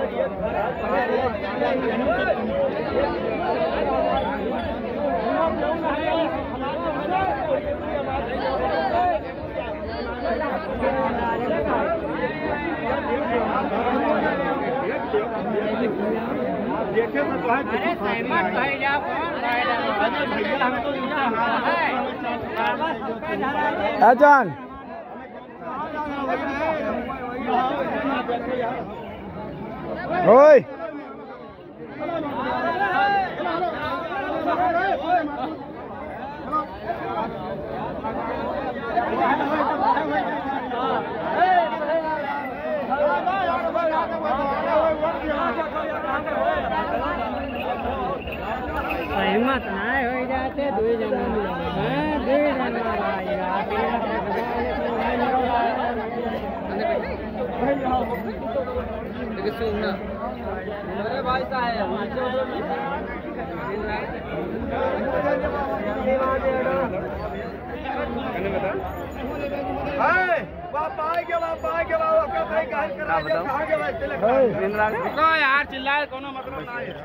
देखे में तो है, अरे सहमत तो है या जान ओए सहमत नहीं हो जाते दो जना अरे भाई साहब यार चिल्लाए कोनो मतलब ना है।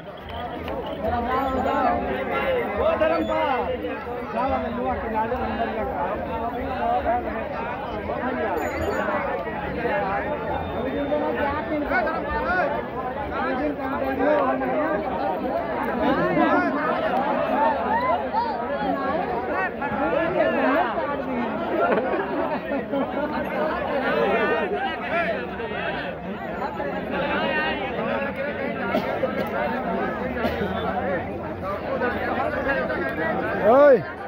वो धर्म का साला लुआ के नाजर अंदर लगा ओए